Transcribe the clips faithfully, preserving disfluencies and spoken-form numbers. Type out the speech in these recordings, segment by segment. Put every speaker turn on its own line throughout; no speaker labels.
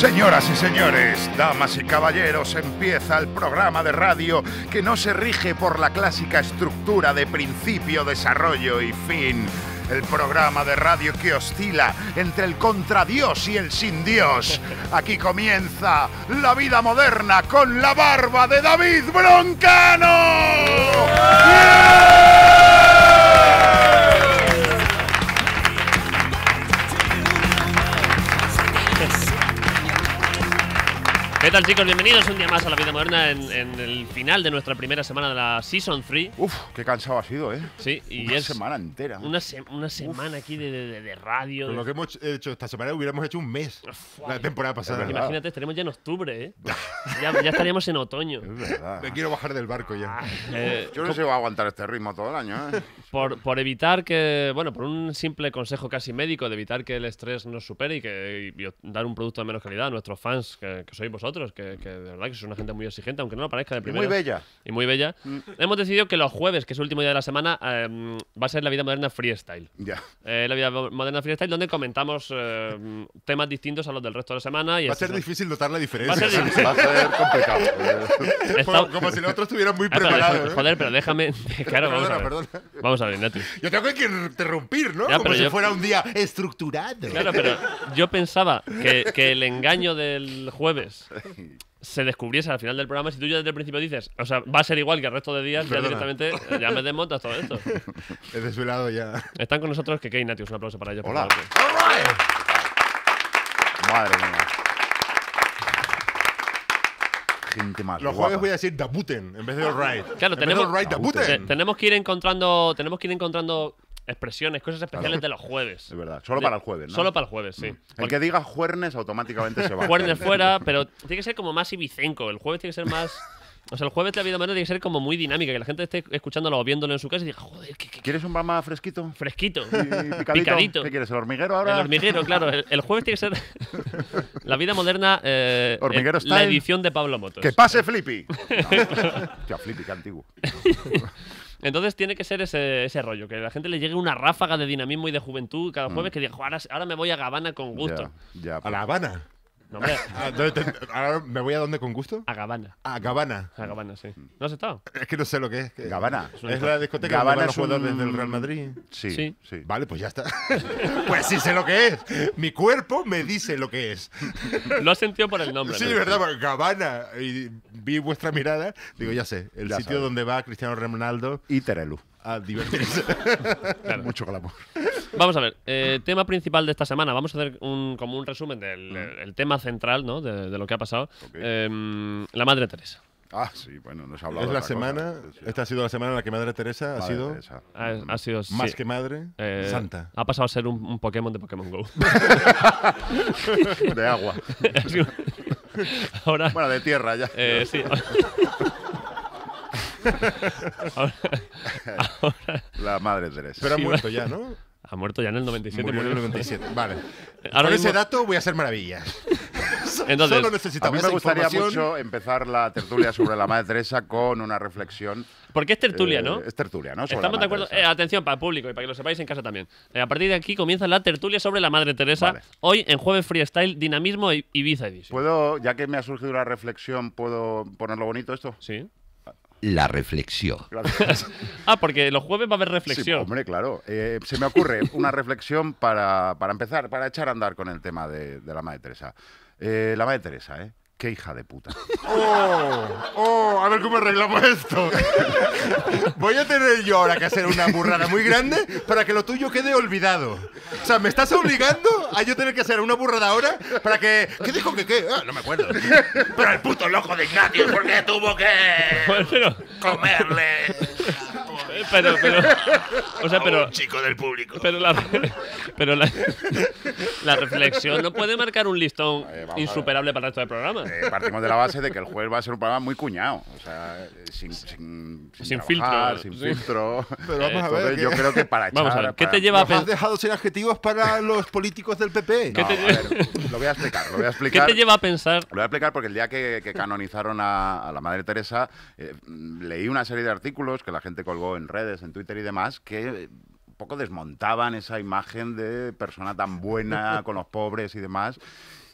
Señoras y señores, damas y caballeros, empieza el programa de radio que no se rige por la clásica estructura de principio, desarrollo y fin. El programa de radio que oscila entre el contradios y el sin Dios. Aquí comienza La Vida Moderna con la barba de David Broncano. ¡Yeah!
¿Qué tal, chicos? Bienvenidos un día más a La Vida Moderna en, en el final de nuestra primera semana de la Season tres.
Uf, qué cansado ha sido, ¿eh?
Sí, y
una
es
semana entera.
Una, se una semana Uf. aquí de, de, de radio.
Con lo que hemos hecho esta semana hubiéramos hecho un mes. Uf, la temporada pasada.
Imagínate, estaremos ya en octubre, ¿eh? ya, ya estaríamos en otoño.
Es verdad.
Me quiero bajar del barco ya.
Ah, eh,
Yo no sé si va a aguantar este ritmo todo el año, ¿eh?
Por, por evitar que, bueno, por un simple consejo casi médico de evitar que el estrés nos supere y que y dar un producto de menos calidad a nuestros fans, que, que sois vosotros, que, que de verdad que sois una gente muy exigente, aunque no lo parezca de primera.
Y muy bella.
Y muy bella. Mm. Hemos decidido que los jueves, que es el último día de la semana, eh, va a ser La Vida Moderna Freestyle.
Ya.
Eh, la Vida Moderna Freestyle, donde comentamos eh, temas distintos a los del resto de la semana. Y
va a ser
son...
difícil notar la diferencia.
Va a ser,
sí, va a ser complicado.
Está...
Como si los otros estuvieran muy
ah,
preparados.
Pero, joder, pero déjame. Claro, vamos
perdona,
a ver.
Perdona.
Vamos a ver, Nati.
Yo tengo que interrumpir, ¿no?
Ya,
como si
yo...
fuera un día estructurado.
Claro, pero yo pensaba que, que el engaño del jueves se descubriese al final del programa. Si tú ya desde el principio dices, o sea, va a ser igual que el resto de días,
Perdona.
ya directamente ya me desmontas todo esto.
He desvelado ya.
Están con nosotros Keke y Natius. Un aplauso para ellos.
Hola.
Por
All right. Madre mía. Gente más
Los
guapa.
jueves voy a decir Dabuten en vez de Alright.
Claro,
en
tenemos,
vez de Alright, Dabuten.
te, tenemos que ir encontrando, tenemos que ir encontrando expresiones, cosas especiales de los jueves.
Es verdad, solo
de,
para el jueves, ¿no?
Solo para el jueves, sí.
Mm. El que diga juernes automáticamente se va.
Juernes fuera, pero tiene que ser como más ibicenco. El jueves tiene que ser más... O sea, el jueves de La Vida Moderna tiene que ser como muy dinámica, que la gente esté escuchándolo o viéndolo en su casa y diga, joder, ¿qué, qué,
¿Quieres un programa fresquito?
Fresquito.
Y picadito.
Picadito.
¿Qué quieres, el hormiguero ahora?
El hormiguero, claro. El, el jueves tiene que ser La Vida Moderna, eh,
Hormiguero
la
style.
edición de Pablo Motos.
¡Que pase Flippy! No. Tío, Flippy, qué antiguo.
Entonces tiene que ser ese, ese rollo, que a la gente le llegue una ráfaga de dinamismo y de juventud cada jueves mm. que diga, ahora, ahora me voy a Gabana con gusto.
Ya, ya,
¿A La Habana?
No, hombre.
¿Ahora me voy a dónde con gusto?
A Gabana.
A Gabana.
A Gabana, sí. ¿No has estado?
Es que no sé lo que es.
Gabana.
Es, es la discoteca
Gabana
donde van los
es un...
jugadores del Real Madrid.
Sí,
sí,
sí.
Vale, pues ya está. Pues sí sé lo que es. Mi cuerpo me dice lo que es.
Lo has sentido por el nombre.
Sí,
¿no?
verdad, Gabana. Y vi vuestra mirada. Digo, ya sé. El
ya
sitio
sabes.
donde va Cristiano Ronaldo
Y Terelu.
a divertirse.
Claro.
Mucho glamour.
Vamos a ver, eh, tema principal de esta semana. Vamos a hacer un, como un resumen del mm. el, el tema central, ¿no? de, de lo que ha pasado.
Okay.
Eh, la Madre Teresa.
Ah, sí, bueno, nos ha hablado
Es
de
la
otra
semana.
cosa.
Esta ha sido la semana en la que Madre Teresa
Madre
ha sido
Teresa.
Ha, ha sido
más
sí.
que madre,
Eh,
santa.
Ha pasado a ser un, un Pokémon de Pokémon Go.
De agua.
Ahora.
Bueno, de tierra ya.
Eh, sí. Ahora, ahora,
La Madre Teresa.
Pero ha
sí,
muerto
va.
ya, ¿no?
ha muerto ya en el noventa y siete.
Murió en el noventa y siete. Vale.
Ahora
Con
mismo-
ese dato voy a hacer maravillas.
Entonces,
Solo
A
necesitaba
mí me
esa
gustaría
información.
mucho empezar la tertulia sobre la Madre Teresa con una reflexión.
porque es tertulia,
eh,
¿no?
Es tertulia, ¿no? Sobre
Estamos
la
de
Madre
acuerdo. Eh,
Teresa.
atención para el público y para que lo sepáis en casa también. Eh, a partir de aquí comienza la tertulia sobre la Madre Teresa.
Vale.
Hoy en Jueves Freestyle, Dinamismo e Ibiza Edition.
¿Puedo, ya que me ha surgido una reflexión, ¿puedo ponerlo bonito esto?
Sí.
La reflexión.
Gracias.
Ah, porque los jueves va a haber reflexión.
Sí, hombre, claro. Eh, se me ocurre una reflexión para, para empezar, para echar a andar con el tema de, de la Madre Teresa. Eh, la Madre Teresa, ¿eh? Qué hija de puta.
Oh, oh, a ver cómo arreglamos esto. Voy a tener yo ahora que hacer una burrada muy grande para que lo tuyo quede olvidado. O sea, me estás obligando a yo tener que hacer una burrada ahora para que... ¿Qué dijo que qué? Ah, no me acuerdo.
Pero el puto loco de Ignatius, ¿por qué tuvo que
Bueno, pero,
comerle
pero, pero, o sea,
a
pero,
un chico del público?
pero la, pero la, la reflexión no puede marcar un listón
Eh, vamos a
insuperable para el resto del programa.
Eh, partimos de la base de que el jueves va a ser un programa muy cuñado. O sea, eh, sin, sin,
Sin
trabajar,
filtro,
sin
sí.
filtro.
Pero vamos a ver.
Entonces,
¿qué-
yo creo que para echar...
Vamos a ver, ¿qué
para-
te lleva a
Nos has
pensar?
dejado sin adjetivos para los políticos del P P.
¿Qué
No,
te
a
lle-
ver, lo voy a explicar, lo voy a
¿Qué
explicar.
te lleva a pensar?
Lo voy a explicar porque el día que, que canonizaron a, a la Madre Teresa, eh, leí una serie de artículos que la gente colgó en redes, en Twitter y demás, que eh, un poco desmontaban esa imagen de persona tan buena con los pobres y demás.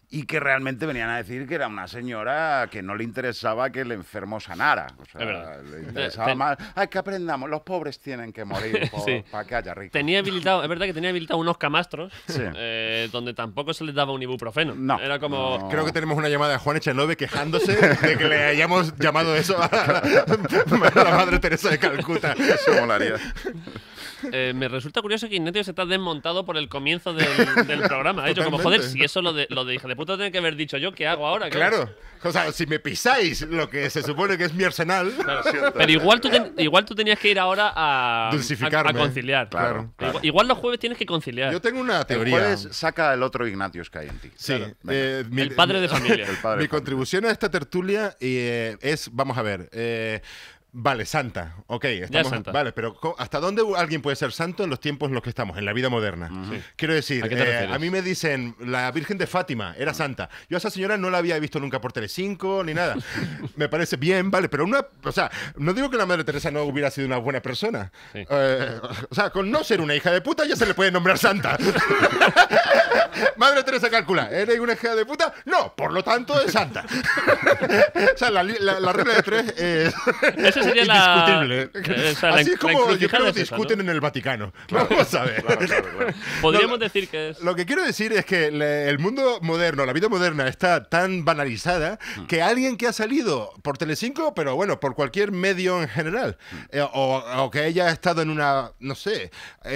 y que realmente venían a decir que era una señora que no le interesaba que el enfermo sanara. O sea,
Es verdad.
le interesaba
Ten-
más. Ay, que aprendamos, los pobres tienen que morir por-
Sí.
para que haya ricos.
Tenía habilitado, es verdad que tenía habilitado unos camastros
Sí.
eh, donde tampoco se les daba un ibuprofeno.
No,
Era como.
no.
Creo que tenemos una llamada de Juan Echenove quejándose de que le hayamos llamado eso a la, a la Madre Teresa de Calcuta.
Eso molaría.
Eh, me resulta curioso que Ignacio se está desmontado por el comienzo del, del programa. Ha dicho como,
Totalmente.
joder, si eso lo de, lo de hija de puta tiene que haber dicho yo, ¿qué hago ahora?
Claro. O sea, si me pisáis lo que se supone que es mi arsenal.
Claro. Pero igual tú, ten- igual tú tenías que ir ahora a, a,
Dulcificarme.
a conciliar.
Claro,
claro.
Igual, igual los jueves tienes que conciliar.
Yo tengo una
El
teoría.
jueves saca el otro Ignatius que hay en ti.
Sí,
Venga.
eh, mi-
El padre de familia.
El padre
Mi
de familia.
contribución a esta tertulia eh, es, vamos a ver, eh, vale, santa, ok, estamos,
santa.
vale, pero co- ¿hasta dónde alguien puede ser santo en los tiempos en los que estamos, en la vida moderna? Quiero decir,
¿A qué te
eh,
refieres?
a mí me dicen, la Virgen de Fátima era santa. Yo a esa señora no la había visto nunca por Telecinco ni nada. Me parece bien, vale, pero una, o sea, no digo que la Madre Teresa no hubiera sido una buena persona.
Sí.
Eh, o sea, con no ser una hija de puta ya se le puede nombrar santa. Madre Teresa calcula, ¿eres una hija de puta? No, por lo tanto es santa. O sea, la, li- la- la regla de tres es
Esa sería la-
indiscutible.
eh, o sea, la-
Así
la
es como yo
encrucijada
creo
es
que
esa,
discuten
¿no?
en el Vaticano. Vamos a ver.
Claro, claro, claro.
Podríamos
No,
decir que es.
Lo que quiero decir es que le- el mundo moderno, la vida moderna está tan banalizada que alguien que ha salido por Telecinco, pero bueno, por cualquier medio en general, eh, o, o que haya estado en una, no sé,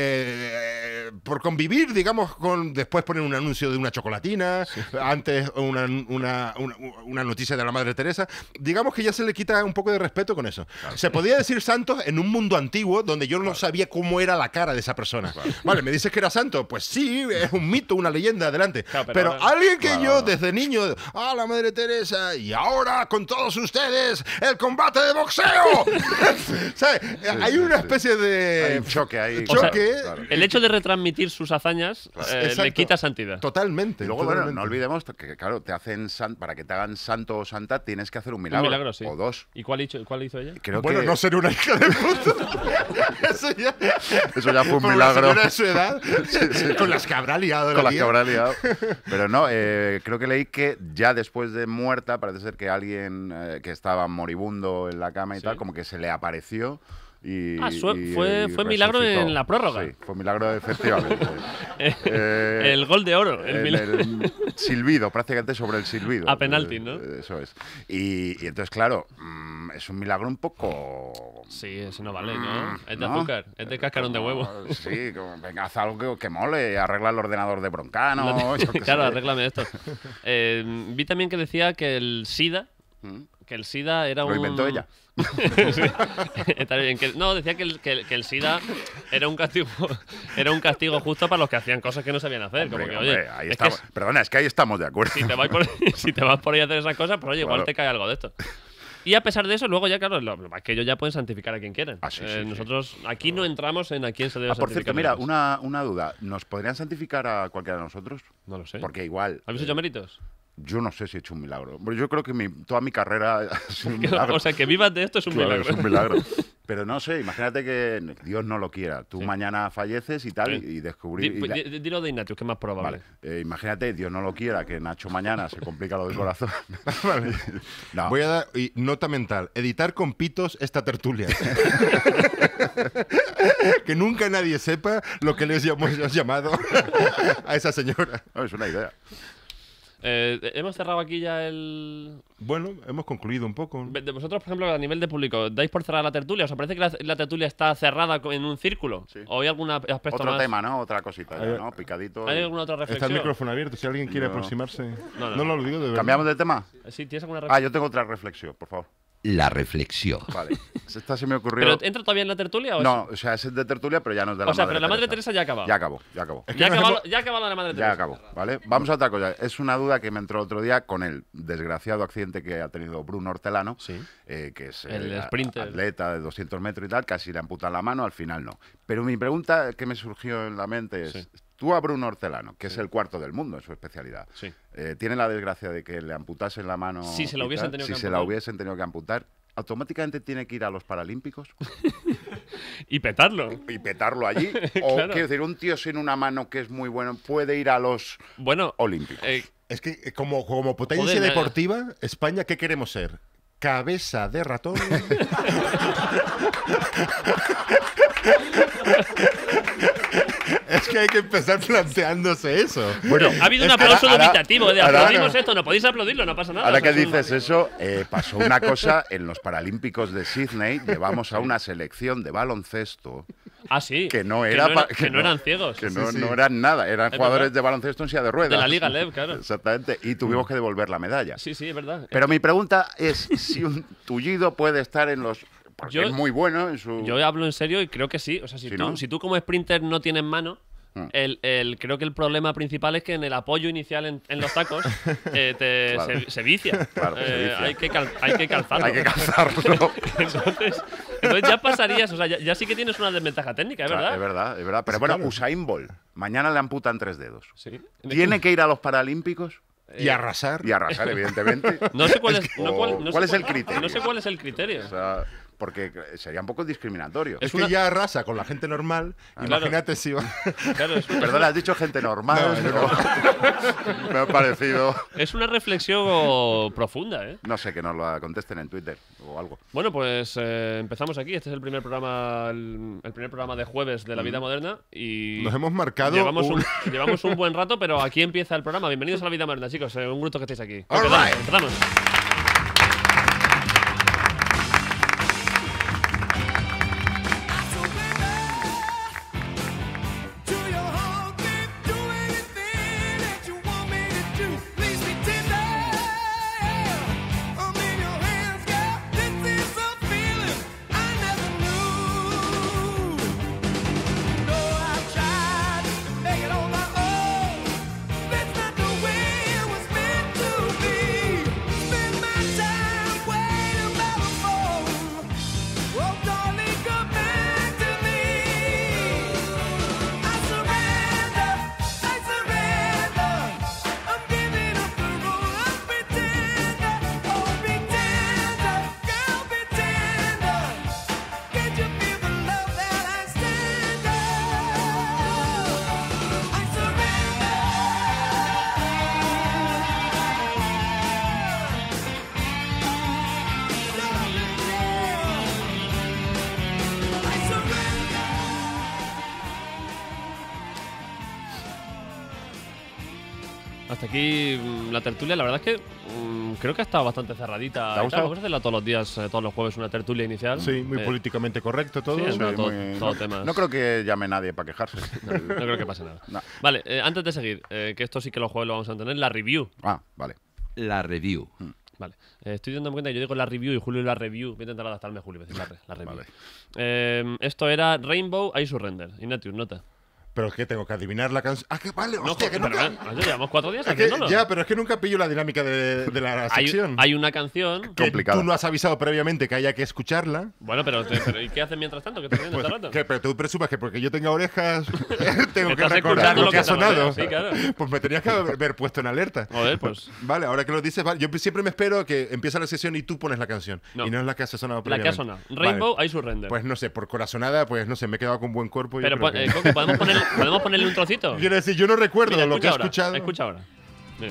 eh, por convivir, digamos, con después poner un anuncio de una chocolatina, antes una, una, una, una noticia de la Madre Teresa, digamos que ya se le quita un poco de respeto con eso. Se podía decir santos en un mundo antiguo donde yo no sabía cómo era la cara de esa persona. Vale, me dices que era santo, pues sí, es un mito, una leyenda, adelante.
Claro, pero
pero
ahora-
alguien que
Claro.
yo desde niño, ah, la Madre Teresa, y ahora con todos ustedes, el combate de boxeo. ¿Sabes? Hay una
sí.
especie de
Hay un choque ahí.
O sea,
choque.
Claro.
El hecho de retransmitir sus hazañas eh,
Exacto.
le quita santidad.
Totalmente.
Y luego, bueno,
totalmente.
no olvidemos que, claro, te hacen san- para que te hagan santo o santa tienes que hacer un milagro.
Un milagro, sí.
O dos.
¿Y cuál hizo, cuál hizo ella?
Creo
Bueno,
que
no ser una hija de puta. Eso ya,
eso ya fue un
por la
milagro.
señora de su edad, con las que habrá liado la
Con las que
tía.
habrá liado. Pero no, eh, creo que leí que ya después de muerta, parece ser que alguien eh, que estaba moribundo en la cama y
Sí.
tal, como que se le apareció. Y,
Ah, su-
y-
fue-
y
fue milagro
resucitó.
en la prórroga.
Sí, fue milagro efectivamente. Eh,
el gol de oro. El
en
milagro.
el silbido, prácticamente sobre el silbido.
A penalti, ¿no?
Eh, Eso es. Y, y entonces, claro, mm, es un milagro un poco...
Sí, eso no vale, ¿no? Es de
¿no?
azúcar, es de cascarón de huevo.
Sí, como, venga, haz algo que, que mole, arregla el ordenador de Broncano. yo qué
Claro,
sé.
arréglame esto. Eh, vi también que decía que el SIDA,
Mm.
que el SIDA era
Lo
un...
inventó ella.
Sí, está bien. Que, no, decía que el, que, el, que el SIDA era un castigo era un castigo justo para los que hacían cosas que no sabían hacer.
Hombre,
como que,
hombre,
oye,
ahí
es
estamos.
que
Perdona, es que ahí estamos de acuerdo.
si te, vas por, si te vas por ahí a hacer esas cosas, pues oye, igual
Claro.
te cae algo de esto. Y a pesar de eso, luego ya, claro, lo, lo- es que ellos ya pueden santificar a quien quieran.
Ah, sí,
Eh,
sí, sí.
nosotros aquí no entramos en a quién se debe
Ah, por
santificar.
cierto, mira,
nosotros.
una, una duda. ¿Nos podrían santificar a cualquiera de nosotros?
No lo sé.
Porque igual...
¿Habéis
eh,
hecho méritos?
Yo no sé si he hecho un milagro. Pero yo creo que mi, toda mi carrera ha sido un milagro.
O sea, que vivas de esto es un
Claro,
milagro.
es un milagro. Pero no sé, imagínate que Dios no lo quiera. Tú
Sí.
mañana falleces y tal,
Sí.
y, y descubrir...
Di-
y la-
di- Dilo de Ignatius, que es más probable.
Vale. Eh, imagínate, Dios no lo quiera, que Nacho mañana se complica lo del corazón. Vale. No.
Voy a dar y nota mental, editar con pitos esta tertulia. Que nunca nadie sepa lo que les hemos llamado a esa señora.
No, es una idea.
Eh, hemos cerrado aquí ya el...
Bueno, hemos concluido un poco.
De vosotros, por ejemplo, a nivel de público, ¿dais por cerrar la tertulia? ¿Os parece que la, la tertulia está cerrada co- en un círculo?
Sí.
¿O hay algún aspecto
Otro
más?
tema, ¿no? Otra cosita, ya,
A ver.
¿no? Picadito.
¿Hay
y-
alguna otra
Está el
reflexión?
micrófono abierto, si alguien quiere
No.
aproximarse.
No,
No,
no.
no, lo digo de verdad.
¿Cambiamos de tema?
Sí, ¿tienes alguna
Ah,
reflexión?
yo tengo otra reflexión, por favor.
La reflexión.
Vale. Esta se me ocurrió...
¿Pero entra todavía en la tertulia o es-
No, o sea, es de tertulia, pero ya no es de la
O sea,
Madre
pero la Madre Teresa ya ha acabado.
Ya acabó, ya acabó.
Es que
Ya ha
nos
acabado,
hemos-
ya ha acabado la Madre
Ya
Teresa.
acabó, ¿vale? Vamos a otra cosa. Es una duda que me entró otro día con el desgraciado accidente que ha tenido Bruno Hortelano,
Sí.
eh, que es
El
eh, a-
sprinter.
atleta de doscientos metros y tal, casi le amputan la mano, al final no. Pero mi pregunta que me surgió en la mente es,
Sí.
tú a Bruno Hortelano, que es el cuarto del mundo en su especialidad,
Sí.
eh, tiene la desgracia de que le amputasen la mano...
Si se la
y
hubiesen
tal,
tenido
si
que
se la
amputar.
hubiesen tenido que amputar, automáticamente tiene que ir a los Paralímpicos
Y petarlo.
y petarlo allí. O,
Claro.
quiero decir, un tío sin una mano que es muy bueno puede ir a los
Bueno,
Olímpicos.
eh,
Es que eh, como, como potencia
Joder,
deportiva, España, ¿qué queremos ser? ¿Cabeza de ratón? Es que hay que empezar planteándose eso.
Bueno,
ha habido un
es que
aplauso
ahora-
dubitativo de
ahora-
aplaudimos esto, no podéis aplaudirlo, no pasa nada.
Ahora
o sea,
que
es un-
dices eso, eh, pasó una cosa en los Paralímpicos de Sydney. Llevamos a una selección de baloncesto
Ah, sí.
que no era
que no,
pa-
era- que no eran ciegos.
que no,
Sí, sí.
no eran nada, eran
Es
jugadores
verdad.
de baloncesto en silla de ruedas.
De la Liga L E V, claro.
Exactamente, y tuvimos que devolver la medalla.
Sí, sí, es verdad.
Pero mi pregunta es si un tullido puede estar en los... Porque
Yo-
es muy bueno en su...
Yo hablo en serio y creo que sí. O sea, si,
Sí,
tú,
¿no?
si tú como sprinter no tienes mano,
Mm.
el, el- creo que el problema principal es que en el apoyo inicial en, en los tacos eh, te-
Claro.
se, se vicia.
Claro, se
Eh,
vicia.
Hay, que cal- hay que calzarlo.
Hay que calzarlo.
entonces, entonces ya pasarías, o sea, ya, ya sí que tienes una desventaja técnica, ¿es
Claro,
verdad?
es verdad, es verdad. Pero bueno, Usain Bolt, mañana le amputan tres dedos.
Sí.
¿Tiene que ir a los Paralímpicos?
Y arrasar.
Y arrasar, evidentemente.
No sé cuál es, no
O-
cuál, no sé
¿cuál es
cuál-
el criterio?
No sé cuál es el criterio.
O sea, porque sería un poco discriminatorio.
Es
Es
que
una-
ya arrasa con la gente normal.
Claro.
Imagínate si va.
Claro, es,
Perdona, has dicho gente normal.
No,
pero me ha parecido...
es una reflexión profunda, ¿eh?
No sé, que nos lo contesten en Twitter o algo.
Bueno, pues eh, empezamos aquí. Este es el primer programa, el, el primer programa de jueves de la vida moderna y
Nos hemos marcado.
llevamos
un-
un, llevamos un buen rato, pero aquí empieza el programa. Bienvenidos a la vida moderna, chicos. Eh, un gusto que estéis aquí.
All
Empezamos,
right.
empezamos.
Oh, darling, come back to me. I surrender, I surrender. I'm giving up the role of pretender. Oh, pretender, girl, pretender. Can't you feel the love that I stand up? I surrender. I surrender.
Hasta aquí mm, la tertulia. La verdad es que mm, creo que ha estado bastante cerradita.
¿Te ha
y tal.
gustado?
Vamos a hacerla todos los días, eh, todos los jueves, una tertulia inicial.
Sí, muy
Eh,
políticamente correcto todo.
sí, es una-
Sí,
todo-
muy-
todo
no,
temas.
no creo que llame nadie para quejarse.
No creo que pase nada.
No.
Vale, eh, antes de seguir, eh, que esto sí que los jueves lo vamos a tener, la review.
Ah, vale.
La review.
Vale. Eh, estoy dándome cuenta que yo digo la review y Julio la review. Voy a intentar adaptarme a Julio, voy a decir la, re- la review.
Vale.
Eh, esto era Rainbow I Surrender. Ignatius, nota.
Pero es que tengo que adivinar la canción. Ah, que vale,
No,
hostia, que
pero,
nunca.
eh, macho, llevamos cuatro días
Es que-
haciéndolo.
ya, pero es que nunca pillo la dinámica de, de la
hay,
sección.
hay una canción.
que
complicada.
tú no has avisado previamente que haya que escucharla.
Bueno, pero, te- pero ¿y qué haces mientras tanto? ¿Qué estás haciendo
Pues,
este rato?
que, pero tú presumas que porque yo tenga orejas tengo que
Estás
recordar
escuchando
lo
lo
que
que
ha
te rodea,
sonado.
sí, claro.
Pues me tenías que haber puesto en alerta.
Joder, pues.
Vale, ahora que lo dices, vale, yo siempre me espero que empieza la sesión y tú pones la canción.
No.
Y no es la que ha sonado
La que ha
previamente.
sonado.
Vale.
Rainbow I Surrender.
Pues no sé, por corazonada, pues no sé, me he quedado con buen cuerpo. yo
pero,
creo
pon-
que-
eh, Coco, ¿podemos, poner, ¿podemos ponerle un trocito?
Quiero decir, yo no recuerdo
Mira,
lo que he
escucha
escuchado.
ahora, escucha ahora. Mira.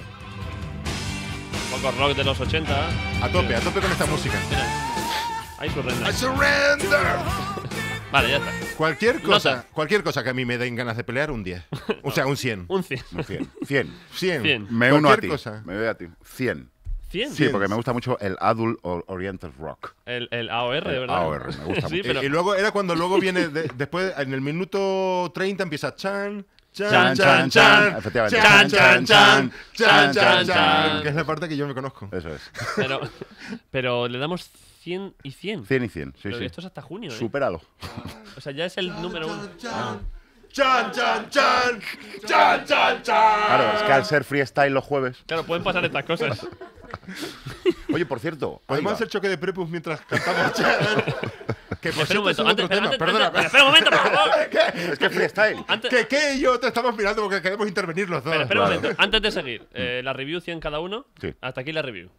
Un poco rock de los ochenta.
A tope, a tope con esta música.
Mira. I Surrender.
I surrender.
Vale, ya está.
Cualquier cosa,
Nota.
cualquier cosa que a mí me den ganas de pelear, un diez. O sea, un cien.
Un cien.
Un cien. cien.
cien.
cien.
Me uno a
Cualquier
ti.
cosa.
Me voy a ti. cien.
¿cien?
Sí, porque me gusta mucho el Adult o- Oriental Rock.
El, el A O R, de
El
verdad.
A O R, me gusta
sí,
mucho.
pero
Y, y luego era cuando luego viene de- después, en el minuto treinta empieza chan, chan,
Chan,
chan,
chan,
chan,
chan. Efectivamente.
chan, chan, chan, chan,
chan,
chan, chan, que es la parte que yo me conozco.
Eso es.
Pero, pero le damos cien y cien.
cien y cien. Sí,
Pero
sí.
esto es hasta junio, ¿eh?
Supéralo.
O sea, ya es el número uno.
Chan, chan, chan, chan, chan, chan.
Claro, es que al ser freestyle los jueves.
Claro, pueden pasar estas cosas.
Oye, por cierto.
¿Podemos
ahí va.
hacer choque de prepus mientras cantamos chan? Que por
Espera un
cierto
momento.
es otro
Antes,
tema.
antes-
Perdona.
antes- espera un momento, por favor.
Es que es freestyle.
Antes,
Que que yo te estamos mirando porque queremos intervenir los dos.
espera, espera un
Claro.
momento. Antes de seguir, eh, la review cien cada uno.
Sí.
Hasta aquí la review.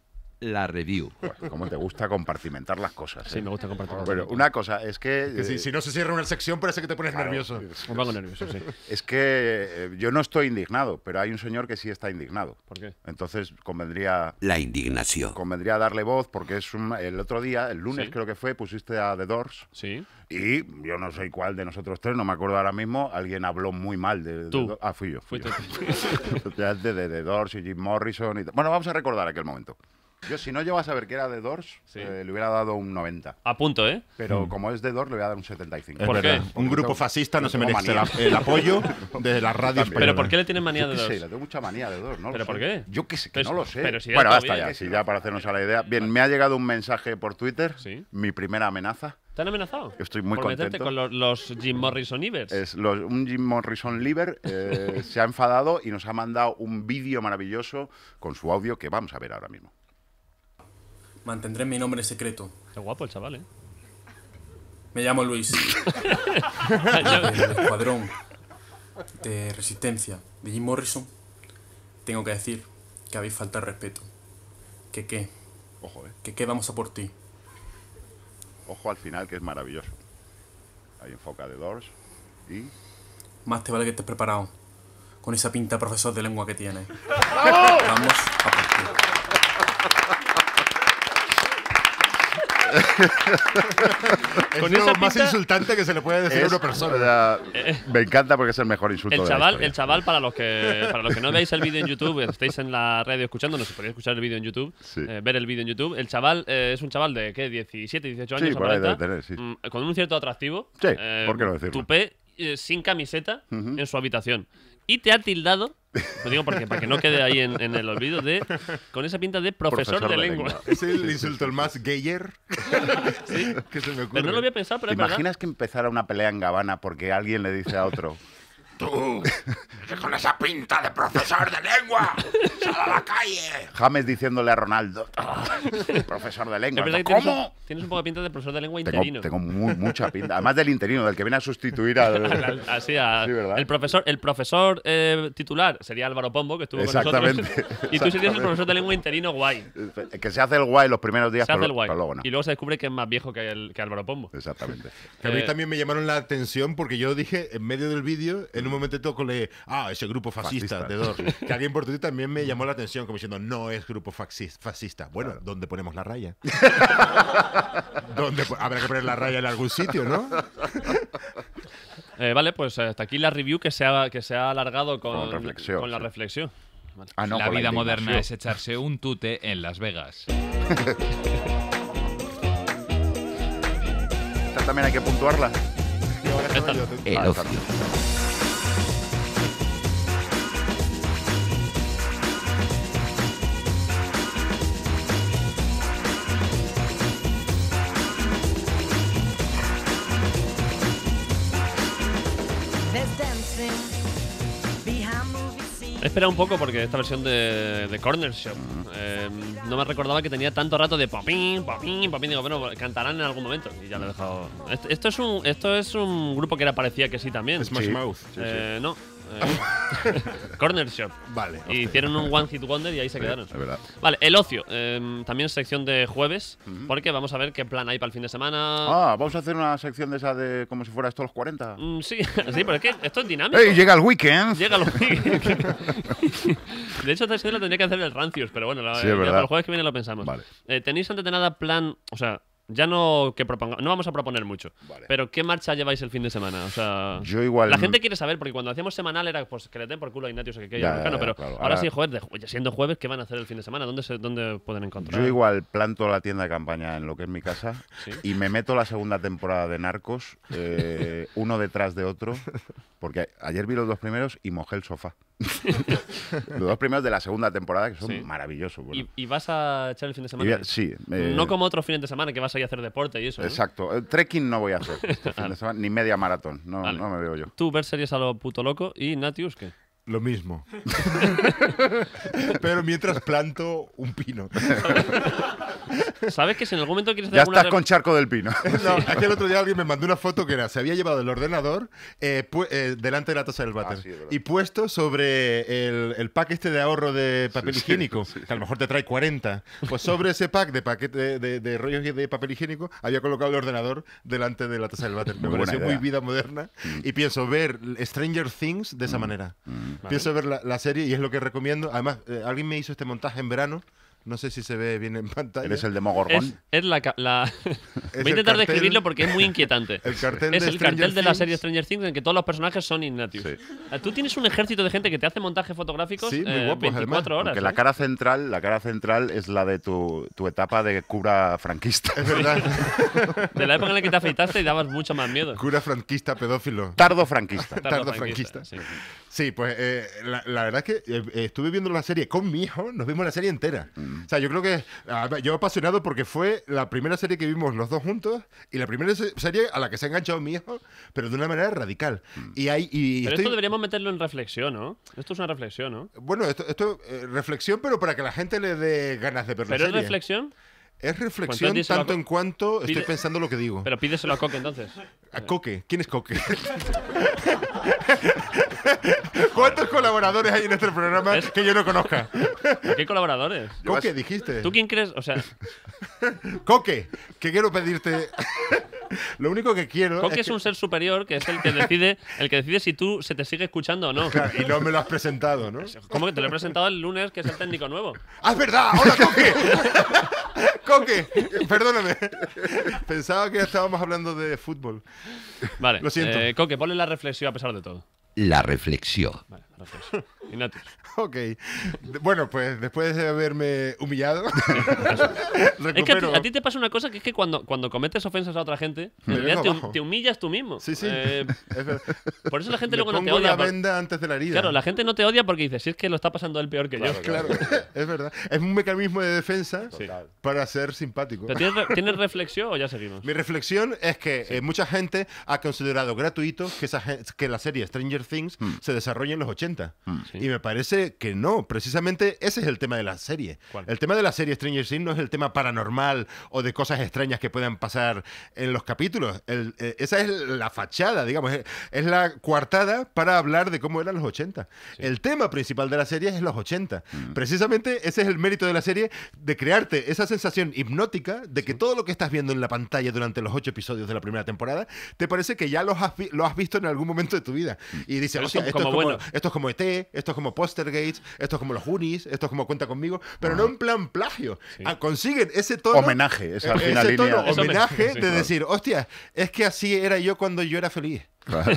La review.
Cómo te gusta compartimentar las cosas.
Sí,
¿eh?
me gusta compartir.
Bueno, una cosa es que...
Que si,
eh,
si no se cierra una sección parece que te pones
claro,
nervioso.
Me pongo nervioso, sí.
Es que eh, yo no estoy indignado, pero hay un señor que sí está indignado.
¿Por qué?
Entonces convendría,
La indignación.
convendría darle voz porque es un, el otro día, el lunes
Sí.
creo que fue, pusiste a The Doors
Sí.
y yo no sé cuál de nosotros tres, no me acuerdo ahora mismo, alguien habló muy mal de... de
Tú.
Do- ah, fui yo. Fui
Fuiste
yo. Ya de, de The Doors y Jim Morrison y tal. Bueno, vamos a recordar aquel momento. Yo si no llego a saber que era The Doors,
Sí.
eh, le hubiera dado un noventa.
A punto, ¿eh?
Pero como es The Doors, le voy a dar un setenta y cinco.
Es
¿Por
verdad.
qué?
Un grupo
Tengo-
fascista no se
tengo
merece el,
manía.
el apoyo de la radio
También.
española.
¿Pero por qué le tienen manía
Yo
de
qué
dos?
sé, le tengo mucha manía de dos, ¿no? lo
¿Pero
sé.
por qué?
Yo qué sé, que
Pero
no
si-
lo sé.
pero si ya
bueno,
está
basta
bien.
ya, si ya para hacernos a la idea. Bien, me ha llegado un mensaje por Twitter,
Sí.
mi primera amenaza.
¿Te han amenazado?
Estoy muy
por meterte
contento.
con los, los Jim Morrison Ivers.
Es los- un Jim Morrison Liver eh, se ha enfadado y nos ha mandado un vídeo maravilloso con su audio que vamos a ver ahora mismo.
Mantendré mi nombre secreto.
Qué guapo el chaval, ¿eh?
Me llamo Luis, del escuadrón de resistencia de Jim Morrison. Tengo que decir que habéis faltado al respeto. Que qué,
Ojo, eh.
que qué vamos a por ti.
Ojo al final, que es maravilloso. Ahí enfoca The Doors y...
Más te vale que estés preparado con esa pinta de profesor de lengua que tienes. Vamos a por ti.
Es
Con
lo
esa
más
pinta-
insultante que se le puede decir a
Es-
una persona.
o sea, me encanta porque es el mejor insulto
El
de la
chaval,
historia.
el chaval para los que para los que no veáis el vídeo en YouTube, estáis en la radio escuchándonos, podéis escuchar el vídeo en YouTube,
Sí.
eh, ver el vídeo en YouTube. El chaval eh, es un chaval de ¿qué? diecisiete, dieciocho años,
Sí, por ahí
aparenta,
debe tener, sí.
mm, con un cierto atractivo.
Sí, ¿por qué no decirlo?
Tupé eh, sin camiseta
Ujú.
en su habitación. Y te ha tildado, lo digo porque para que no quede ahí en, en el olvido, de con esa pinta de profesor,
Profesor
de,
de
lengua.
lengua.
Es el insulto el más gayer que se me ocurre.
Pero no lo había pensado, pero
¿Te
es verdad.
imaginas que empezara una pelea en Gabana porque alguien le dice a otro...
Tú, que con esa pinta de profesor de lengua, sal a la calle.
James diciéndole a Ronaldo, "Ah, profesor de
Es
lengua.
verdad que tienes,
¿Cómo?
un- tienes un poco de pinta de profesor de lengua interino.
Tengo, tengo mu- mucha pinta. Además del interino, del que viene a sustituir al...
Al- Así, a-
Sí, ¿verdad?
el profesor, el profesor eh, titular sería Álvaro Pombo, que estuvo con
Exactamente.
nosotros. Y tú serías el profesor de lengua interino guay.
Que se hace el guay los primeros días,
Se hace
pero,
el guay.
pero luego no.
Y luego se descubre que es más viejo que, el, que Álvaro Pombo.
Exactamente.
Que a mí
Eh,
también me llamaron la atención porque yo dije en medio del vídeo, en un momento toco le ah, ese grupo fascista,
Fascista.
de Doors. Que alguien por Twitter también me llamó la atención, como diciendo, no es grupo faxis- fascista. Bueno, ¿dónde ponemos la raya? ¿Dónde po- habrá que poner la raya en algún sitio, ¿no?
Eh, vale, pues hasta aquí la review que se ha, que se ha alargado con,
Con reflexión,
con la
sí.
reflexión. Vale.
Ah, no,
la
con
vida moderna
indignación.
es echarse un tute en Las Vegas.
Esta también hay que puntuarla.
Esta-
El
Ah,
ocio.
esta no.
There's dancing behind movie scenes.
He esperado un poco porque esta versión de, de Corner Shop eh, no me recordaba que tenía tanto rato de popín, popín, popín. Digo, bueno, cantarán en algún momento. Y ya lo he dejado. Esto, esto es un, esto es un grupo que era parecía que sí también.
Smash
Sí.
Mouth.
Eh, no. eh, Corner Shop.
Vale.
Y hicieron un One Hit Wonder y ahí se quedaron.
Es verdad.
Vale, el ocio. eh, también sección de jueves. Porque vamos a ver qué plan hay para el fin de semana.
Ah, vamos a hacer una sección de esa de como si fuera esto los cuarenta.
Mm, sí, sí, pero es que esto es dinámico.
¡Ey, llega el weekend!
Llega lo De hecho, esta sección la tendría que hacer el Rancios, pero bueno, la,
Sí, es
ya
verdad.
para el jueves que viene lo pensamos.
Vale.
Eh, ¿Tenéis antes de nada plan? O sea, ya no que proponga, no vamos a proponer mucho.
Vale.
Pero ¿qué marcha lleváis el fin de semana? O sea,
Yo igual-
La gente quiere saber, porque cuando hacíamos semanal era pues que le den por culo a Ignatius o que
Ya,
quede
ya, ya,
pero
claro.
ahora,
Ahora-
sí, jueves, de ju- ya siendo jueves, ¿qué van a hacer el fin de semana? ¿Dónde, se, dónde pueden encontrar?
Yo igual planto la tienda de campaña en lo que es mi casa
Sí.
y me meto la segunda temporada de Narcos, eh, uno detrás de otro, porque ayer vi los dos primeros y mojé el sofá. Los dos primeros de la segunda temporada, que son
Sí.
maravillosos. bueno.
¿Y, y vas a echar el fin de
Y
semana?
bien, sí. eh,
No como otros fines de semana que vas a ir a hacer deporte y eso. ¿no?
Exacto. El trekking no voy a hacer este fin de semana, ni media maratón. No,
Vale.
no me veo yo.
Tú ver series a lo puto loco y Ignatius, ¿qué?
Lo mismo. Pero mientras planto un pino.
¿Sabes que si en algún momento quieres hacer
Ya
alguna
estás
re-
con Charco del Pino.
No, es que el otro día alguien me mandó una foto que era, se había llevado el ordenador eh, pu- eh, delante de la taza del váter
Ah, sí, es verdad.
y puesto sobre el, el pack este de ahorro de papel
Sí, sí,
higiénico,
sí.
que a lo mejor te trae cuarenta. Pues sobre ese pack de paquete de, de, de rollos de papel higiénico había colocado el ordenador delante de la taza del váter. Me
Muy buena
pareció
idea.
muy vida moderna y pienso ver Stranger Things de esa manera. Pienso ver la, la serie y es lo que recomiendo. Además, eh, alguien me hizo este montaje en verano. No sé si se ve bien en pantalla.
Eres el Demogorgón.
Es, es la, ca- la- Voy a
el
intentar
cartel-
describirlo porque es muy inquietante.
el cartel
es
de
el
Stranger
cartel de la
Things.
serie Stranger Things en que todos los personajes son Ignatius.
Sí.
Ah, Tú tienes un ejército de gente que te hace montajes fotográficos
Sí, muy
eh,
guapos,
veinticuatro horas.
Porque
¿eh?
la cara central, la cara central es la de tu, tu etapa de cura franquista.
Es verdad.
De la época en la que te afeitaste y dabas mucho más miedo.
Cura franquista pedófilo.
Tardo franquista.
Tardo franquista.
sí.
Sí, pues eh, la, la verdad es que eh, estuve viendo la serie con mi hijo, nos vimos la serie entera. O sea, yo creo que a ver, yo apasionado porque fue la primera serie que vimos los dos juntos y la primera se- serie a la que se ha enganchado mi hijo, pero de una manera radical. Y hay y
Pero
estoy-
esto deberíamos meterlo en reflexión, ¿no? Esto es una reflexión, ¿no?
bueno, esto, esto eh, reflexión, pero para que la gente le dé ganas de ver la
Pero es
serie.
reflexión,
Es reflexión
Pues entonces díselo a
tanto
Co-
en cuanto estoy
Pide-
pensando lo que digo.
pero pídeselo a Coque entonces.
A Coque. ¿Quién es Coque? ¿Cuántos colaboradores hay en este programa
Es-
que yo no conozca?
¿Qué colaboradores?
Coque, dijiste.
¿Tú quién crees? O sea,
Coque, que quiero pedirte. Lo único que quiero.
Coque es
que-
un ser superior que es el que decide, el que decide si tú se te sigue escuchando o no.
Claro, y no me lo has presentado, ¿no?
¿Cómo que te lo he presentado el lunes, que es el técnico nuevo?
¡Ah, es verdad! ¡Hola, Coque! Coque, perdóname. Pensaba que estábamos hablando de fútbol.
Vale.
Lo siento.
eh, Coque, ponle la reflexión a pesar de todo.
La reflexión.
Vale, reflexión. Ignatius.
Ok. De- Bueno, pues después de haberme humillado,
Es que a ti,
recupero.
a ti te pasa una cosa que es que cuando, cuando cometes ofensas a otra gente,
Me
en realidad
vengo
te,
abajo.
te humillas tú mismo.
Sí, sí.
Eh,
Es verdad.
por eso la gente
Me
luego no te
pongo
odia.
la
por-
venda antes de la herida.
Claro, la gente no te odia porque dice, si es que lo está pasando él peor que yo.
Claro, es verdad. Es un mecanismo de defensa
Sí.
para ser simpático.
¿Pero tienes, re- ¿Tienes reflexión o ya seguimos?
Mi reflexión es que eh, mucha gente ha considerado gratuito que, esa gen- que la serie Stranger Things se desarrolle en los ochenta.
Sí.
Y me parece que no. Precisamente ese es el tema de la serie.
¿Cuál?
El tema de la serie Stranger Things no es el tema paranormal o de cosas extrañas que puedan pasar en los capítulos. El- eh, esa es la fachada, digamos. Es, es la coartada para hablar de cómo eran los ochenta. El tema principal de la serie es los ochenta. Precisamente ese es el mérito de la serie, de crearte esa sensación hipnótica de que todo lo que estás viendo en la pantalla durante los ocho episodios de la primera temporada te parece que ya los has vi- lo has visto en algún momento de tu vida. Y dices,
Pero
hostia,
como-
esto,
como
es como,
bueno.
esto es como E T, esto es como Postergates, esto es como los Goonies, esto es como Cuenta Conmigo, pero no en plan plagio. Ah, consiguen ese tono.
Homenaje, esa
eh,
fina
ese
línea.
tono
Es
homenaje
homenaje, sí,
de
claro.
decir, hostia, es que así era yo cuando yo era feliz.
Claro.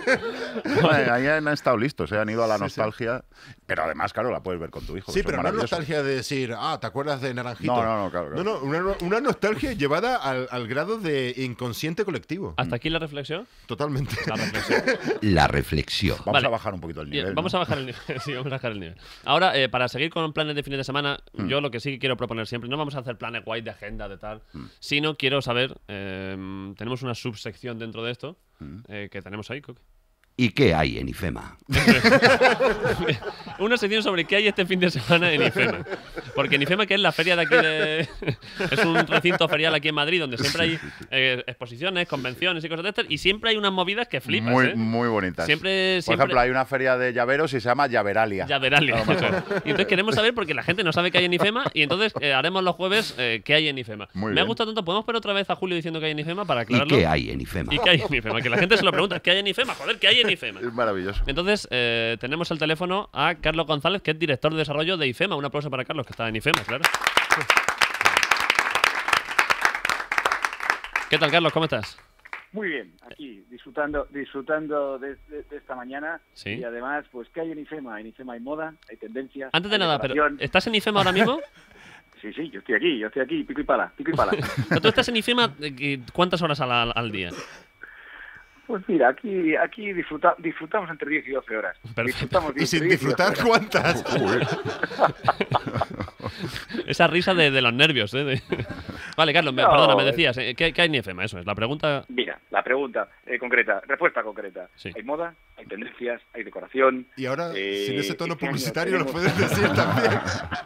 Bueno, ahí han estado listos, ¿eh? Han ido a la
Sí, sí.
nostalgia. Pero además, claro, la puedes ver con tu hijo.
Sí,
eso es
pero no es
maravilloso.
nostalgia de decir, ah, ¿te acuerdas de Naranjito?
No, no, no, claro, claro.
No, no, una, una nostalgia llevada al, al grado de inconsciente colectivo.
¿Hasta aquí la reflexión?
Totalmente.
La reflexión.
La reflexión.
Vamos
Vale.
a bajar un poquito el
Bien,
nivel.
vamos
¿no?
a bajar el nivel. Sí, vamos a bajar el nivel. Ahora, eh, para seguir con planes de fines de semana,
Mm.
yo lo que sí que quiero proponer siempre, no vamos a hacer planes guay de agenda, de tal,
Mm.
sino quiero saber, eh, tenemos una subsección dentro de esto,
Mm.
eh, que tenemos ahí, Coque.
¿Y qué hay en IFEMA?
Una sección sobre qué hay este fin de semana en IFEMA. Porque en IFEMA, que es la feria de aquí de... es un recinto ferial aquí en Madrid donde siempre hay eh, exposiciones, convenciones y cosas de estas, y siempre hay unas movidas que flipas,
Muy,
¿eh?
muy bonitas.
Siempre-
Por
siempre-
ejemplo, hay una feria de llaveros y se llama Llaveralia.
Llaveralia.
A lo mejor.
Y entonces queremos saber porque la gente no sabe qué hay en IFEMA y entonces eh, haremos los jueves eh, qué hay en IFEMA.
Muy
Me ha
bien.
gustado tanto. ¿Podemos ver otra vez a Julio diciendo qué hay en IFEMA para
¿Y
aclararlo?
qué hay en IFEMA?
¿Y qué hay en IFEMA? Que la gente se lo pregunta. ¿Qué hay en IFEMA? Joder, ¿qué hay en IFEMA?
Es maravilloso.
Entonces, eh, tenemos al teléfono a Carlos González, que es director de desarrollo de IFEMA. Un aplauso para Carlos, que está en IFEMA, claro. ¿Qué tal, Carlos? ¿Cómo estás?
Muy bien, aquí disfrutando disfrutando de, de- de esta mañana.
Sí.
Y además, pues, ¿qué hay en IFEMA? En IFEMA hay moda, hay tendencias.
Antes de
hay
nada, pero
decoración.
¿estás en IFEMA ahora mismo?
Sí, sí, yo estoy aquí, yo estoy aquí, pico y pala, pico y pala.
Pero tú estás en IFEMA, eh, ¿cuántas horas al, al día?
Pues mira, aquí aquí disfruta, disfrutamos entre diez y doce horas.
Perfecto.
Disfrutamos
Y sin
entre diez
disfrutar,
doce horas.
¿cuántas?
Esa risa de, de los nervios, ¿eh? De- Vale, Carlos, me-
No,
perdona, me
es-
decías, ¿eh? ¿qué, qué hay en I F E M A? Eso es, la pregunta...
Mira, la pregunta eh, concreta, respuesta concreta.
Sí.
Hay moda, hay tendencias, hay decoración.
Y ahora,
Eh,
sin ese tono
este año
publicitario, lo
tenemos-
puedes decir también.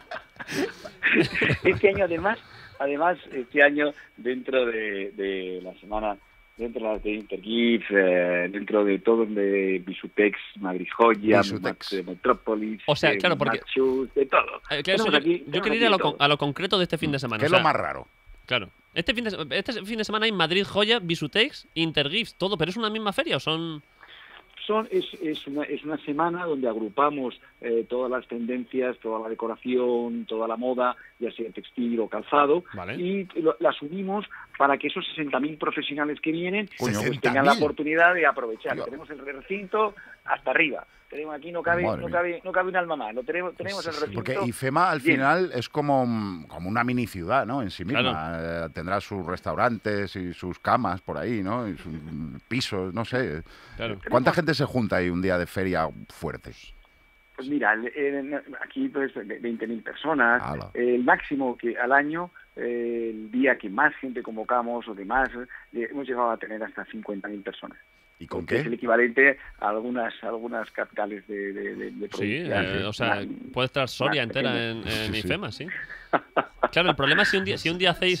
Este año además, además este año dentro de, de la semana, dentro de las de Intergif, eh, dentro de todo de Bisutex, Madrid Joya,
Bisutex.
Max, eh, Metrópolis,
O sea,
eh,
claro, porque-
Max Shoes, de todo.
Eh, claro,
Tenemos
eso yo,
aquí-
yo
tenemos
quería ir a
aquí
lo, con-
todo.
a lo concreto de este fin de semana.
¿Qué
o
es
sea,
lo más raro?
Claro. Este fin, de, este fin de semana hay Madrid Joya, Bisutex, Intergifs, todo, pero ¿es una misma feria o son...?
Son, es, es, una, es una semana donde agrupamos eh, todas las tendencias, toda la decoración, toda la moda, ya sea textil o calzado,
Vale.
y lo- las unimos para que esos sesenta mil profesionales que vienen pues
sesenta
tengan la
mil.
oportunidad de aprovechar.
Dios.
Tenemos el recinto hasta arriba. Tenemos aquí no cabe,
Madre
no
mía.
cabe, no cabe un alma más. Lo tenemos, tenemos el recinto.
Porque I F E M A al
Bien.
final es como, mm, como una mini ciudad, ¿no? En sí misma. Eh, tendrá sus restaurantes y sus camas por ahí, ¿no? Y sus mm, pisos, no sé.
Claro.
¿Cuánta gente se junta ahí un día de feria fuerte?
Pues mira, el- el- aquí pues veinte mil personas.
Ala.
El máximo que al año, eh, el día que más gente convocamos o que más, eh, hemos llegado a tener hasta cincuenta mil personas.
¿Y con
Que es el
qué?
equivalente a algunas algunas capitales de, de, de, de
Sí,
provincia,
eh,
sí.
o sea,
Más-
puede estar Soria
más
entera
pequeñas.
en, en
Sí,
I
sí.
F E M A, sí. Claro, el problema es si un día, si un día hacéis...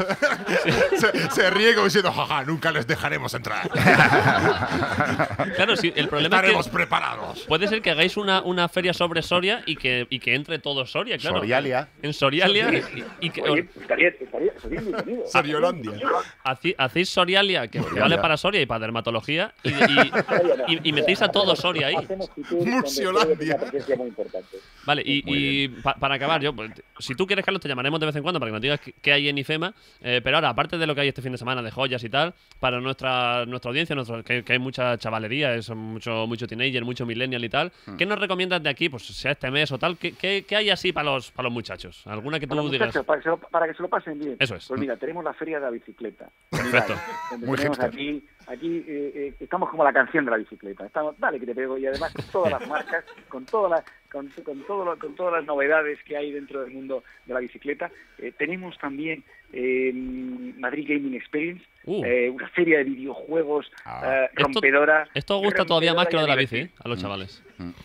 se, se ríe como diciendo, jaja, nunca les dejaremos entrar.
Claro, sí, el problema es
Estaremos
que
preparados.
puede ser que hagáis una, una feria sobre Soria y que, y que entre todo Soria, claro.
Sorialia.
En Sorialia y, y que
Oye, estaría, estaría, estaría bienvenido.
Soriolandia.
haci- hacéis Sorialia, que, que
Sorialia.
vale para Soria y para dermatología, y, y- y- y metéis a todo Soria ahí.
Hacemos Fitur, donde
Murciolandia.
tiene una presencia muy importante.
Vale, y, y pa- para acabar, yo, pues, si tú quieres, Carlos, te llamaremos de vez en cuando para que nos digas qué- qué hay en I F E M A. eh, pero ahora, aparte de lo que hay este fin de semana de joyas y tal, para nuestra nuestra audiencia, nuestra- que, que hay mucha chavalería, es mucho, mucho teenager, mucho millennial y tal, ¿qué nos recomiendas de aquí, pues sea este mes o tal? ¿Qué, qué, qué hay así para los, para los muchachos? ¿Alguna que tú
Para, los
digas?
muchachos, para, que se lo, para que se lo pasen bien.
Eso es.
Pues mira, tenemos la feria de la bicicleta.
Perfecto.
Unidad, donde
Muy
tenemos
hipster.
aquí, aquí eh, eh, estamos como la canción de la bicicleta. Estamos, dale que te pego, y además con todas las marcas, con todas las con, con, todo lo- con todas las novedades que hay dentro del mundo de la bicicleta. Eh, tenemos también eh, Madrid Gaming Experience,
Uh.
eh, una feria de videojuegos
Ah.
eh,
Esto-
rompedora.
Esto gusta todavía más que lo de la bici,
divertida.
¿eh? A los chavales.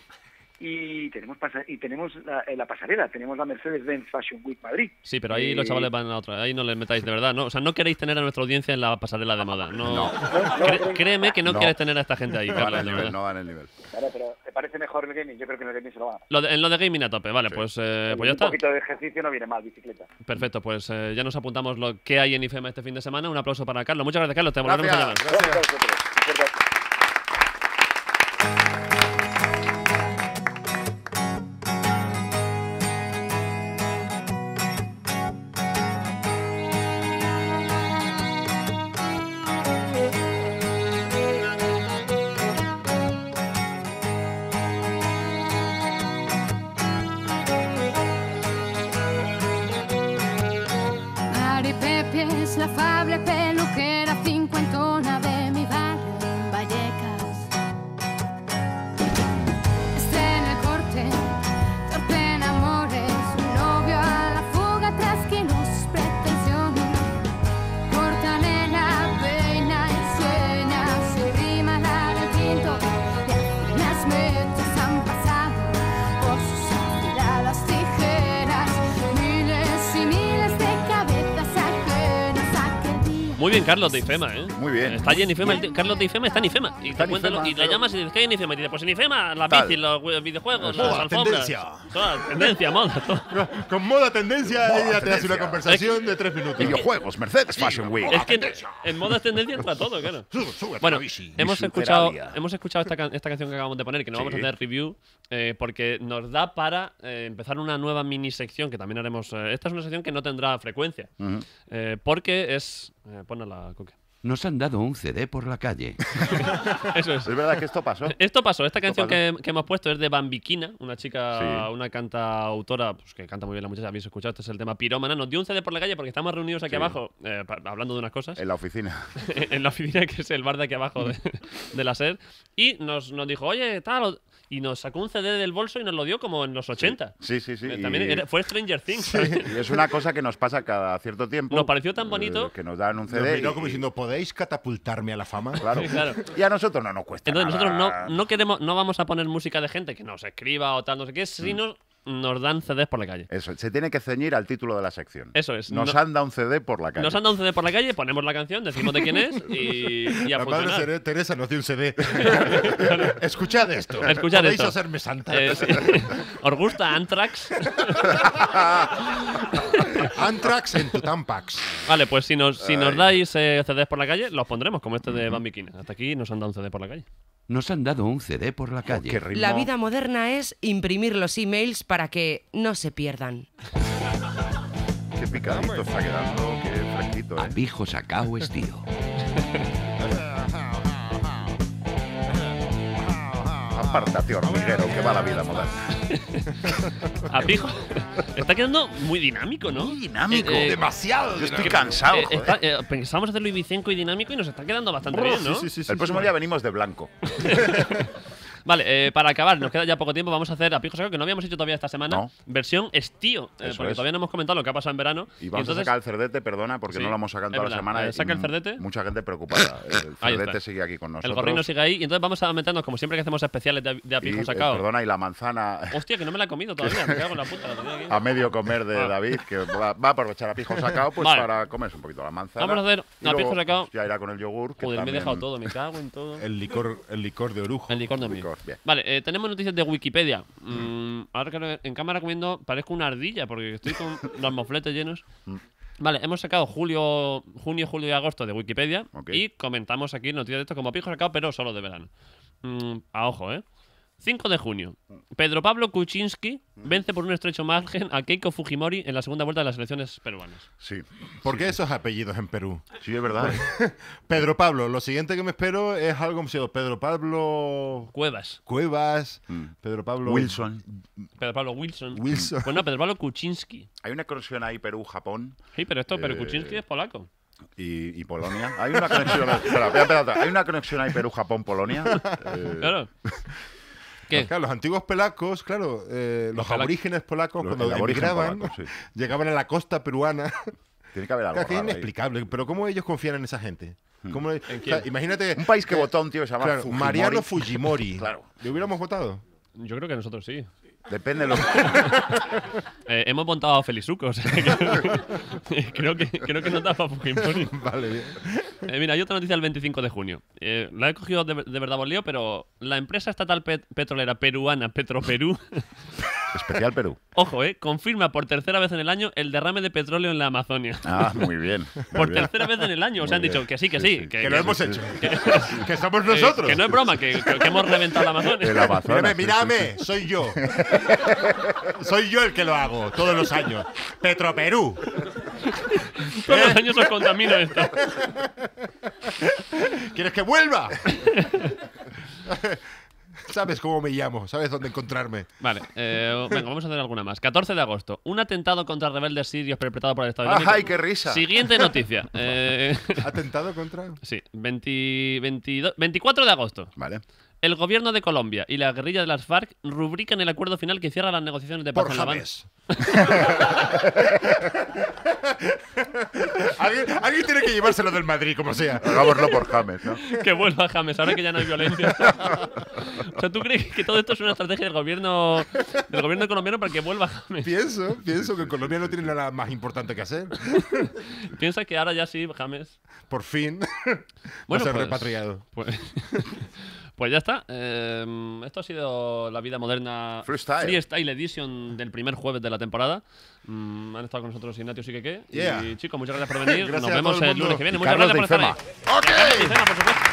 Y tenemos pasa- y tenemos la, eh, la pasarela, tenemos la Mercedes-Benz Fashion Week Madrid.
Sí, pero ahí los
Eh,
chavales van a otra. Ahí no les metáis de verdad, ¿no? O sea, no queréis tener a nuestra audiencia en la pasarela de moda. No.
No.
Cre- créeme que no,
No.
quieres tener a esta gente ahí,
No dan
Carlos,
el
de
nivel,
verdad.
no dan el nivel.
Claro, pero ¿te parece mejor el gaming? Yo creo que en el gaming se lo van a
Lo de- en lo de gaming a tope, vale, pues, eh, pues ya
Un
está.
poquito de ejercicio no viene mal, bicicleta.
Perfecto, pues eh, ya nos apuntamos lo que hay en I F E M A este fin de semana. Un aplauso para Carlos. Muchas gracias, Carlos. Te volveremos a llamar.
Gracias.
Gracias a vosotros. De verdad.
Mari Pepe es la afable peluquera cincuentona de mi barrio en Vallecas. Estrena el corte, torpe en amores, un novio a la fuga tras kilos pretensiones. Corta nena, peina y sueña, se rima la del quinto. Y las metas han pasado por sus afiladas tijeras, miles y miles de cabezas ajenas a aquel día.
Muy bien, Carlos de I F E M A, ¿eh?
Muy bien.
Está allí en I F E M A. el tío- Carlos de I F E M A está en I F E M A. Y,
Está
te
en
cuenta
I F E M A,
lo- y le
claro.
llamas y dices, ¿qué hay en I F E M A? Y dice, pues en I F E M A, la
Tal.
bici, los we- videojuegos,
Moda,
las alfombras.
tendencia.
Toda, tendencia, moda. todo.
Con moda tendencia,
Moda,
ella te hace
tendencia.
una conversación de tres minutos.
Videojuegos, Mercedes Fashion Week.
Es que en, en moda es tendencia entra todo, claro.
Sube, sube,
Bueno,
la bici.
hemos
Bici
escuchado,
Teralia.
hemos escuchado esta, can- esta canción que acabamos de poner, que no vamos a
Sí.
hacer review, eh, porque nos da para eh, empezar una nueva mini sección que también haremos. eh, esta es una sección que no tendrá frecuencia,
Ujú.
eh, porque es. Eh, ponla la coque.
Nos han dado un C D por la calle.
Eso es.
Es verdad que esto pasó.
Esto pasó. Esta canción
pasó.
Que, que hemos puesto es de Bambiquina, una chica,
Sí.
una cantautora pues, que canta muy bien la muchacha. Habéis escuchado, este es el tema Pirómana. Nos dio un C D por la calle porque estamos reunidos aquí
Sí.
abajo eh, pa- hablando de unas cosas.
En la oficina.
en la oficina, que es el bar de aquí abajo de, de la SER. Y nos, nos dijo, oye, tal. Y nos sacó un C D del bolso y nos lo dio como en los ochenta.
Sí, sí, sí.
Eh,
y-
También era- fue Stranger Things. ¿sabes?
Y es una cosa que nos pasa cada cierto tiempo.
Nos pareció tan bonito.
eh, que nos dan un
Nos
C D.
miró
y-
como diciendo, ¿podéis catapultarme a la fama?
Claro.
Sí, claro.
Y a nosotros no nos cuesta
Entonces nosotros
nada.
no, no queremos, no vamos a poner música de gente que nos escriba o tal, no sé qué, sino nos dan C Ds por la calle.
Eso, se tiene que ceñir al título de la sección.
Eso es.
Nos
No-
han dado un C D por la calle.
Nos han dado un C D por la calle, ponemos la canción, decimos de quién es y, y a
La madre
funcionar.
Tere- Teresa nos dio un C D. Escuchad esto.
Escuchad
¿Podéis
esto.
hacerme santa?
Eh, sí. ¿Os gusta Anthrax?
Anthrax en tu Tampax.
Vale, pues si nos, si nos
Ay.
dais eh, C Ds por la calle, los pondremos, como este de Bambiquina. Hasta aquí nos han dado un C D por la calle.
Nos han dado un C D por la calle.
Qué ritmo.
La vida moderna es imprimir los emails para que no se pierdan.
Qué picadito está quedando, qué fresquito, ¿eh?
Apijo sacao estío.
Apártate, hormiguero, que va la vida moderna.
A pijo. Está quedando muy dinámico, ¿no?
Muy dinámico.
Eh, eh,
Demasiado.
Yo estoy
dinámico.
cansado,
eh,
joder.
está- eh, pensamos hacerlo ibicenco y dinámico y nos está quedando bastante bien, ¿no?
Sí, sí, sí, sí,
El próximo
sí.
día venimos de blanco.
Vale, eh, para acabar, nos queda ya poco tiempo. Vamos a hacer a pijo sacao, que no habíamos hecho todavía esta semana.
No.
Versión estío, eh,
Eso
porque
es.
todavía no hemos comentado lo que ha pasado en verano.
Y vamos
entonces,
a sacar el cerdete, perdona, porque
Sí,
no lo hemos sacado en
es
toda la
verdad.
semana.
Eh,
y
saca el
m-
cerdete.
Mucha gente preocupada. El
Ahí
cerdete
está.
sigue aquí con nosotros.
el gorrino sigue ahí. Y entonces vamos a meternos, como siempre que hacemos especiales de, de a
Y,
pijo
eh,
sacao.
perdona, y la manzana
Hostia, que no me la he comido todavía. Me cago en la puta. La tenía aquí.
a medio comer de
Ah.
David, que va, va a aprovechar a pijo sacao pues
Vale.
para comerse un poquito la manzana.
Vamos a hacer
y
a pijo
luego,
sacao.
pues, ya irá con el yogur. que
Joder, me he
también-
dejado todo. Me cago en todo.
El licor, el licor de orujo.
El licor no es mío.
Licor, bien.
Vale, eh, tenemos noticias de Wikipedia. Mm, ahora que lo- en cámara comiendo, parezco una ardilla porque estoy con los mofletes llenos.
Mm.
Vale, hemos sacado julio, junio, julio y agosto de Wikipedia
Ok.
y comentamos aquí noticias de esto como pijo sacado, pero solo de verano. Mm, a ojo, ¿eh? cinco de junio. Pedro Pablo Kuczynski vence por un estrecho margen a Keiko Fujimori en la segunda vuelta de las elecciones peruanas.
Sí,
¿Por qué esos apellidos en Perú?
sí, es verdad. ¿eh?
Pedro Pablo, lo siguiente que me espero es algo como si Pedro Pablo
Cuevas.
Cuevas,
Mm.
Pedro Pablo
Wilson.
Pedro Pablo Wilson.
Wilson.
Pues no, Pedro Pablo Kuczynski.
Hay una conexión ahí Perú-Japón
Sí, pero esto, pero
Eh,
Kuczynski es polaco.
y, y Polonia. Hay una conexión. espera, espera, espera, hay una conexión ahí Perú-Japón-Polonia. Eh,
Claro. ¿Qué?
Claro, los antiguos polacos, claro, eh, los
polacos.
aborígenes polacos,
Los-
cuando
el aborigen
emigraban,
polaco, sí.
llegaban a la costa peruana.
Tiene que haber algo
Claro, que es
raro ahí.
inexplicable, pero ¿cómo ellos confían en esa gente? ¿Cómo- o sea,
quién?
imagínate.
Un país que votó a un tío que se llama
claro,
Fujimori.
Mariano Fujimori.
Claro.
¿Le hubiéramos votado?
Yo creo que nosotros sí.
Depende de lo
Eh, hemos montado a Felizuco, o sea, que- creo, que, creo que no da para Fujimori.
Vale, bien.
Eh, mira, hay otra noticia del veinticinco de junio. Eh, la he cogido de, de verdad por lío, pero la empresa estatal pet- petrolera peruana Petroperú,
Especial Perú.
ojo, eh, confirma por tercera vez en el año el derrame de petróleo en la Amazonia.
Ah, muy bien. muy
Por
bien.
tercera vez en el año. O sea, han
Muy
dicho
bien.
que sí, que
Sí,
sí.
sí.
Que,
Que lo hemos
sí,
hecho.
sí.
Que somos
eh,
nosotros.
que no es broma, que, que- que hemos reventado la Amazonia.
El Amazonas.
Mírame,
sí, sí,
mírame, soy yo. Soy yo el que lo hago todos los años. Petroperú.
Todos los años os contamino esto.
¿Quieres que vuelva? Sabes cómo me llamo, sabes dónde encontrarme.
Vale, eh, venga, vamos a hacer alguna más. catorce de agosto. Un atentado contra rebeldes sirios perpetrado por el Estado Islámico.
¡Ay, qué risa!
Siguiente noticia. Eh,
¿Atentado contra?
sí, veinte, veintidós, veinticuatro de agosto.
Vale.
El gobierno de Colombia y la guerrilla de las FARC rubrican el acuerdo final que cierra las negociaciones de paz
Por
en La Habana.
James. ¿Alguien, alguien tiene que llevárselo del Madrid, como sea.
Hagámoslo por James, ¿no?
Que vuelva James, ahora que ya no hay violencia. O sea, ¿tú crees que todo esto es una estrategia del gobierno del gobierno colombiano para que vuelva James?
Pienso, pienso que Colombia no tiene nada más importante que hacer.
Piensa que ahora ya sí, James.
Por fin va
Bueno,
a ser
pues-
repatriado.
Pues, pues ya está. Eh, esto ha sido la vida moderna
Freestyle.
Freestyle Edition del primer jueves de la temporada. Mm, han estado con nosotros Ignacio Siqueque.
Yeah.
Y chicos, muchas gracias por venir.
Gracias
Nos
a
vemos
todo el
el lunes
mundo.
que viene.
Y
Muchas
Carlos
gracias por
de
estar ahí.
Ifema.
Y a Carlos de Ifema, por supuesto.